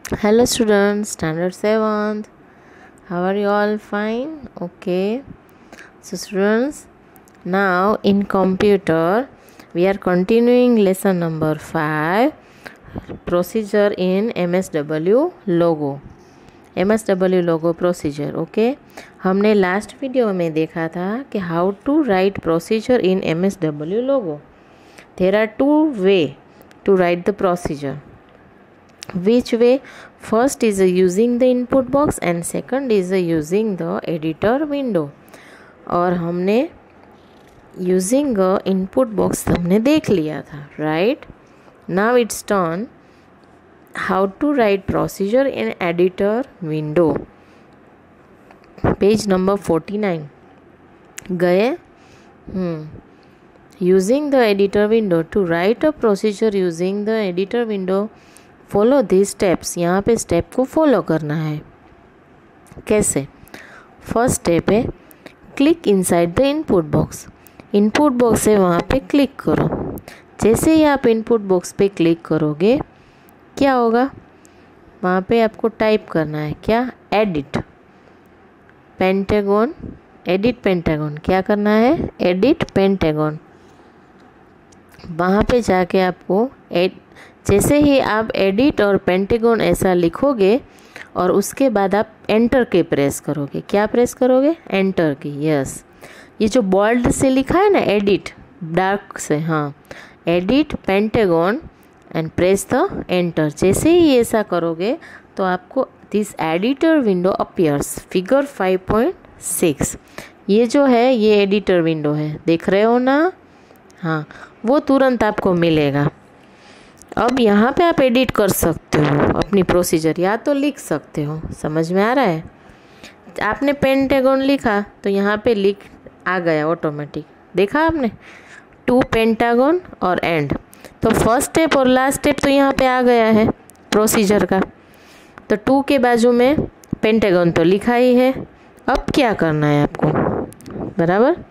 Hello students, standard 7th. How are you all? Fine? Okay. So students, now in computer we are continuing lesson number 5, procedure in MSW logo. MSW logo procedure. Okay. हमने last video में देखा था कि how to write procedure in MSW logo. There are two ways to write the procedure. Which way? First is using the input box and second is using the editor window. और हमने using the input box हमने देख लिया था, right? Now it's turn how to write procedure in editor window. Page number 49 गए? Using the editor window to write a procedure using the editor window. Follow this steps. यहाँ पे step को follow करना है. कैसे? फर्स्ट स्टेप है click inside the input box. Input box है वहाँ पे क्लिक करो. जैसे ही आप इनपुट बॉक्स पे क्लिक करोगे क्या होगा? वहाँ पे आपको टाइप करना है क्या? Edit pentagon. Edit pentagon. क्या करना है? Edit pentagon. वहाँ पे जाके आपको जैसे ही आप एडिट और पेंटागन ऐसा लिखोगे और उसके बाद आप एंटर की प्रेस करोगे. क्या प्रेस करोगे? एंटर की. यस. ये जो बोल्ड से लिखा है ना एडिट, डार्क से, हाँ, edit pentagon and press the enter. जैसे ही ऐसा करोगे तो आपको this editor window appears. Figure 5.6 ये जो है ये एडिटर विंडो है, देख रहे हो ना? हाँ, वो तुरंत आपको मिलेगा. अब यहाँ पे आप एडिट कर सकते हो अपनी प्रोसीजर, या तो लिख सकते हो. समझ में आ रहा है? आपने पेंटागन लिखा तो यहाँ पे लिख आ गया ऑटोमेटिक. देखा आपने? टू पेंटागन और एंड. तो फर्स्ट स्टेप और लास्ट स्टेप तो यहाँ पे आ गया है प्रोसीजर का. तो टू के बाजू में पेंटागन तो लिखा ही है. अब क्या करना है आपको? बराबर.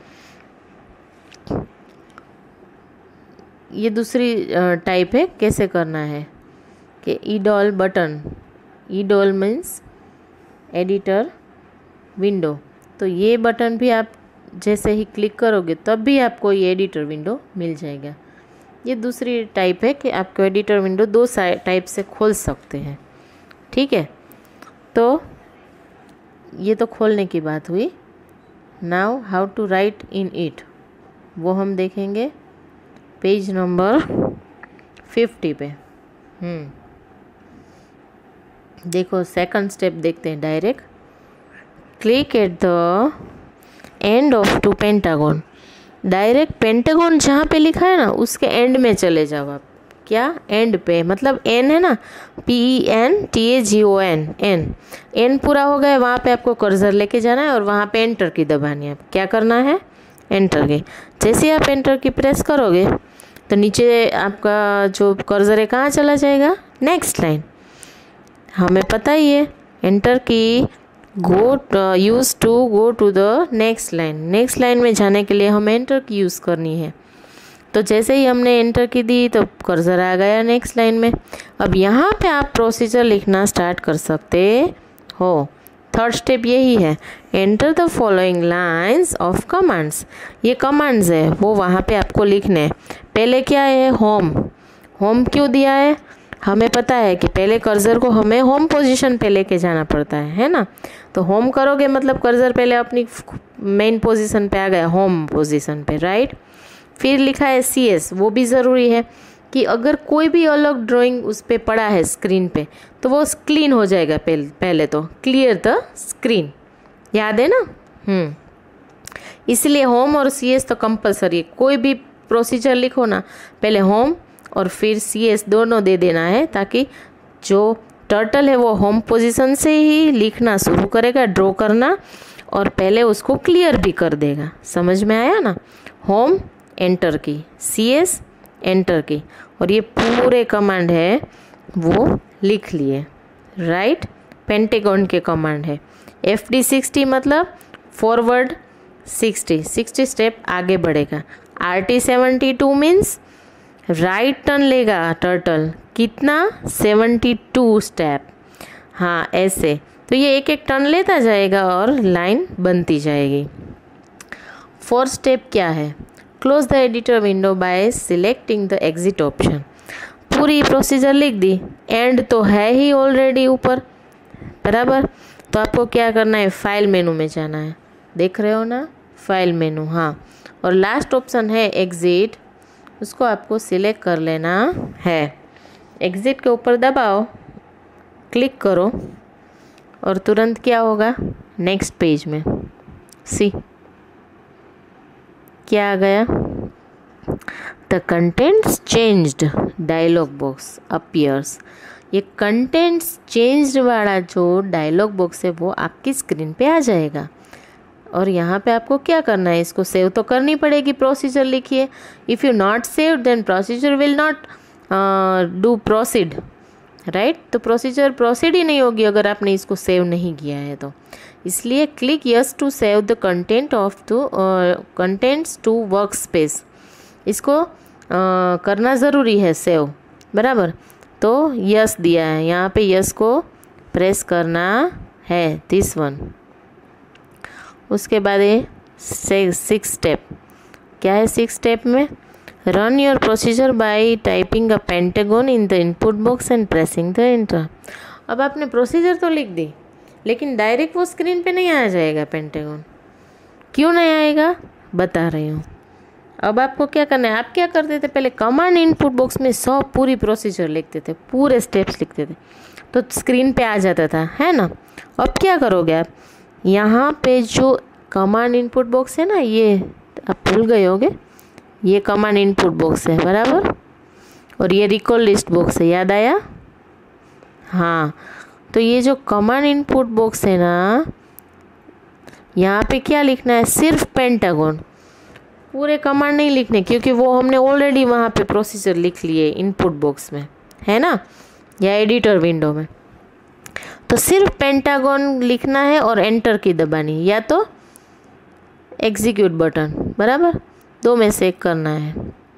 ये दूसरी टाइप है. कैसे करना है कि edall button. Edall means editor window. तो ये बटन भी आप जैसे ही क्लिक करोगे तब भी आपको ये एडिटर विंडो मिल जाएगा. ये दूसरी टाइप है कि आपको एडिटर विंडो दो टाइप से खोल सकते हैं. ठीक है, तो ये तो खोलने की बात हुई. Now how to write in it वो हम देखेंगे पेज नंबर 50 पे. देखो सेकंड स्टेप देखते हैं direct. Click at the end of to pentagon. Direct pentagon जहाँ पे लिखा है ना उसके एंड में चले जाओ आप. क्या? एंड पे, मतलब एन है ना, PENTAGON. एन. एन पूरा हो गया, वहाँ पे आपको कर्सर लेके जाना है और वहाँ पे एंटर की दबानी है. क्या करना है? एंटर की. जैसे आप एंटर की प्रेस करोगे तो नीचे आपका जो कर्सर है कहाँ चला जाएगा? Next line. हमें पता ही है एंटर की use to go to the next line. Next line में जाने के लिए हमें एंटर की यूज़ करनी है. तो जैसे ही हमने एंटर की दी तो कर्सर आ गया नेक्स्ट लाइन में. अब यहाँ पे आप प्रोसीजर लिखना स्टार्ट कर सकते हो. थर्ड स्टेप यही है, enter the following lines of commands. ये कमांड्स है वो वहाँ पे आपको लिखने हैं. पहले क्या है? होम. होम क्यों दिया है? हमें पता है कि पहले कर्सर को हमें होम पोजीशन पे लेके जाना पड़ता है ना? तो होम करोगे मतलब कर्सर पहले अपनी मेन पोजीशन पे आ गया, होम पोजीशन पे, राइट? फिर लिखा है CS. वो भी ज़रूरी है कि अगर कोई भी अलग ड्राइंग उस पर पड़ा है स्क्रीन पे तो वो क्लीन हो जाएगा. पहले तो क्लियर द स्क्रीन. याद है ना? इसलिए होम और CS तो कंपलसरी है. कोई भी प्रोसीजर लिखो ना, पहले होम और फिर CS दोनों दे देना है, ताकि जो टर्टल है वो होम पोजीशन से ही लिखना शुरू करेगा, ड्रॉ करना, और पहले उसको क्लियर भी कर देगा. समझ में आया ना? Home enter key, CS enter key, और ये पूरे कमांड है वो लिख लिए, राइट? पेंटागन के कमांड है. FD60 मतलब फॉरवर्ड 60 स्टेप आगे बढ़ेगा. RT72 मीन्स राइट टर्न लेगा टर्टल. कितना? 72 स्टेप. हाँ ऐसे, तो ये एक एक टर्न लेता जाएगा और लाइन बनती जाएगी। फोर्थ स्टेप क्या है, close the editor window by selecting the exit option. पूरी प्रोसीजर लिख दी, एंड तो है ही ऑलरेडी ऊपर, बराबर। तो आपको क्या करना है, फाइल मेनू में जाना है, देख रहे हो ना, फाइल मेनू, हाँ, और लास्ट ऑप्शन है एग्जिट, उसको आपको सिलेक्ट कर लेना है। एग्जिट के ऊपर दबाओ, क्लिक करो और तुरंत क्या होगा, नेक्स्ट पेज में सी क्या आ गया, the contents changed dialog box appears. ये कंटेंट्स चेंज्ड वाला जो डायलॉग बॉक्स है वो आपकी स्क्रीन पे आ जाएगा। और यहाँ पे आपको क्या करना है, इसको सेव तो करनी पड़ेगी, प्रोसीजर लिखिए। If you not save then procedure will not do proceed, right. तो प्रोसीजर प्रोसीड ही नहीं होगी अगर आपने इसको सेव नहीं किया है तो। इसलिए click yes to save the content of to contents to work space, इसको करना ज़रूरी है सेव, बराबर। तो यस दिया है, यहाँ पे यस को प्रेस करना है, दिस वन। उसके बाद ये 6 स्टेप, क्या है 6 स्टेप में, run your procedure by typing a pentagon in the input box and pressing the enter. अब आपने प्रोसीजर तो लिख दी, लेकिन डायरेक्ट वो स्क्रीन पे नहीं आ जाएगा पेंटागन। क्यों नहीं आएगा, बता रही हूँ। अब आपको क्या करना है, आप क्या करते थे पहले, कमांड इनपुट बॉक्स में सब पूरी प्रोसीजर लिखते थे, पूरे स्टेप्स लिखते थे, तो स्क्रीन पे आ जाता था, है ना। अब क्या करोगे आप, यहाँ पे जो कमांड इनपुट बॉक्स है ना, ये आप भूल गए होगे, ये कमांड इनपुट बॉक्स है, बराबर, और ये रिकॉल लिस्ट बॉक्स है, याद आया, हाँ। तो ये जो कमांड इनपुट बॉक्स है ना, यहाँ पे क्या लिखना है, सिर्फ पेंटागन, पूरे कमांड नहीं लिखने, क्योंकि वो हमने ऑलरेडी वहाँ पे प्रोसीजर लिख लिए इनपुट बॉक्स में, है ना, या एडिटर विंडो में। तो सिर्फ पेंटागन लिखना है और एंटर की दबानी, या तो एग्जीक्यूट बटन, बराबर, दो में से एक करना है।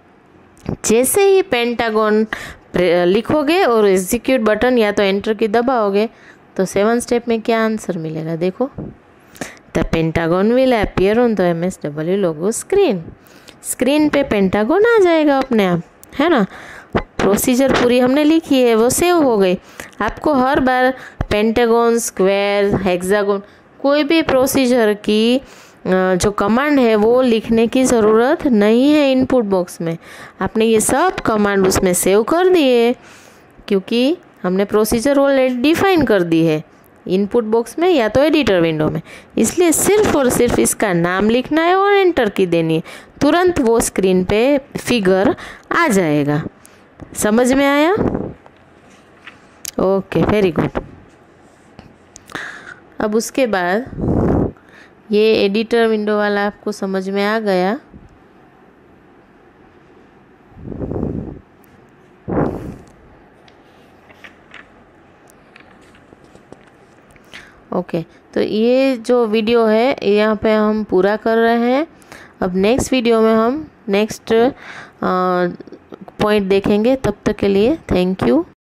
जैसे ही पेंटागन लिखोगे और एग्जीक्यूट बटन या तो एंटर की दबाओगे, तो 7 स्टेप में क्या आंसर मिलेगा, देखो, the pentagon will appear on the MSW logo screen. Screen पे पेंटागन आ जाएगा अपने आप, है ना। प्रोसीजर पूरी हमने लिखी है, वो सेव हो गई। आपको हर बार पेंटागन, स्क्वायर, हेक्सागन, कोई भी प्रोसीजर की जो कमांड है वो लिखने की ज़रूरत नहीं है इनपुट बॉक्स में। आपने ये सब कमांड उसमें सेव कर दिए, क्योंकि हमने प्रोसीजर ऑलरेडी डिफाइन कर दी है इनपुट बॉक्स में या तो एडिटर विंडो में। इसलिए सिर्फ और सिर्फ इसका नाम लिखना है और एंटर की देनी है, तुरंत वो स्क्रीन पे फिगर आ जाएगा। समझ में आया? Okay, very good. अब उसके बाद ये एडिटर विंडो वाला आपको समझ में आ गया। ओके, तो ये जो वीडियो है यहाँ पे हम पूरा कर रहे हैं। अब नेक्स्ट वीडियो में हम नेक्स्ट पॉइंट देखेंगे। तब तक के लिए थैंक यू।